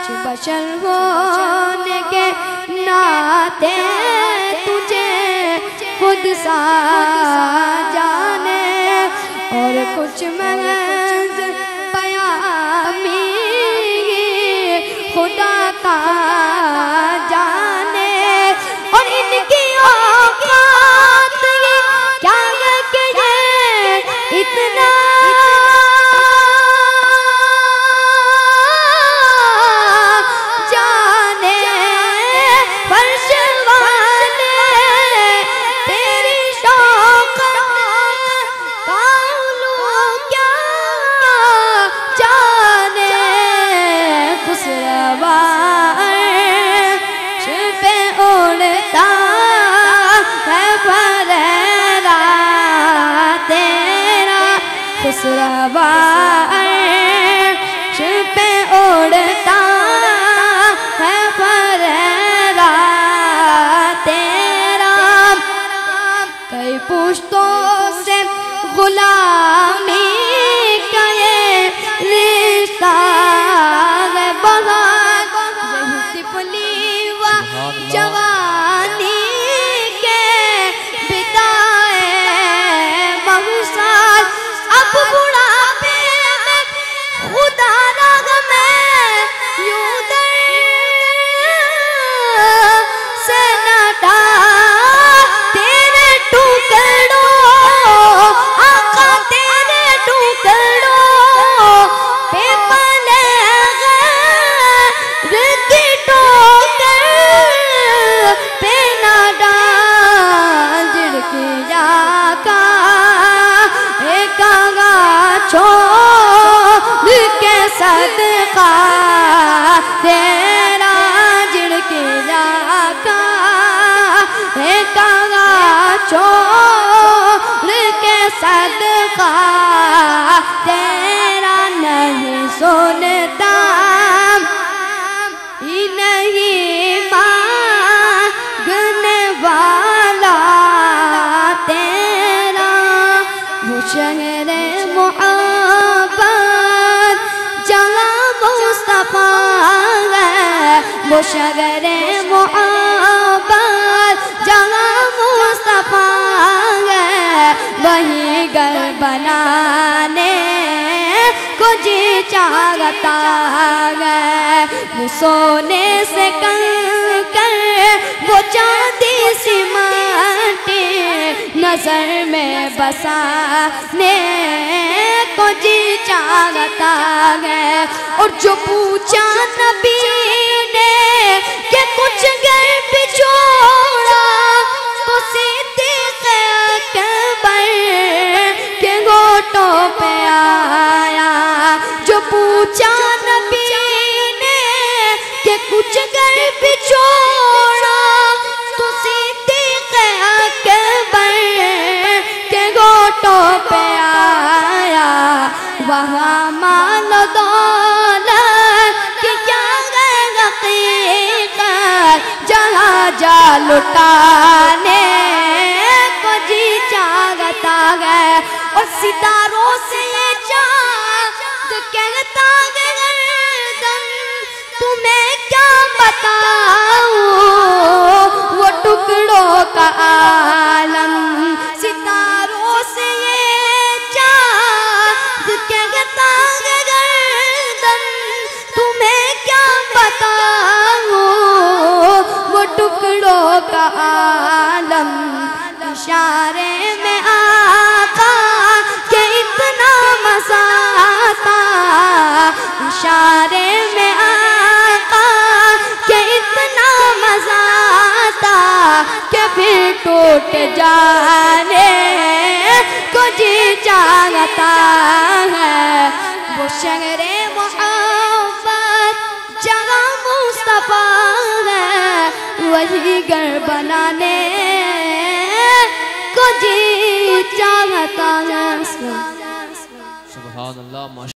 بشر ہونے کے ناطے تجھے خود سا جانے اور کچھ محض پیامی خدا کا جانے اور ان کی اوقات کیا ہے کہ یہ اتنا خسروا عرش پہ اڑتا ہے پھریرا تیرا کئی پشتوں سے غلامی کا یہ رشتہ ہے بہت یہی طفلی و جوانی کے بتائے محسال اب بڑھاپے میں خدا رگ میں یوں در سے نٹا تیرے ٹکڑوں آقا تیرے ٹکڑوں پہ پلے غیر کی ٹوکر پہ نہ ڈال جڑکی جا کا چھوڑ کے صدقہ تیرا جڑکی جاکا ایک آگا چھوڑ کے صدقہ تیرا نہیں سنتا ہی نہیں مانگنے والا تیرا وہ شہر محبت جہاں مصطفیٰ ہے وہ شہر محبت جہاں مصطفیٰ ہے وہی گھر بنانے کو جی چاہتا ہے وہ سونے سے کنکر وہ چاندی سی مٹی نظر میں بسانے کو جی چاہتا ہے اور جو پوچھا نبی نے کہ کچھ گھر بچھوڑا تو صدیق اکبر کے گھوٹوں پہ آیا جو پوچھا نبی نے کہ کچھ گھر بچھوڑا تو صدیق اکبر کے گھوٹوں پہ آیا وہاں مال و دولت کی کیا ہے حقیقت جہاں جا لٹانے کو جی چاہتا ہے اور ستاروں سے یہ چاند کہتا ہے گردن تمہیں کیا بتاؤں وہ ٹکڑوں کا عالم ستاروں سے یہ چاند کہتا ہے گردن تمہیں کیا بتاؤں وہ ٹکڑوں کا عالم اشارے میں آقا کہ اتنا مزہ آتا اشارے میں آقا کہ اتنا مزہ آتا کہ پھر ٹوٹ جانے کو جی چاہتا ہے وہ شہر محبت جہاں مصطفیٰ ہے وہی گھر بنانے کو جی چاہتا ہے سبحان اللہ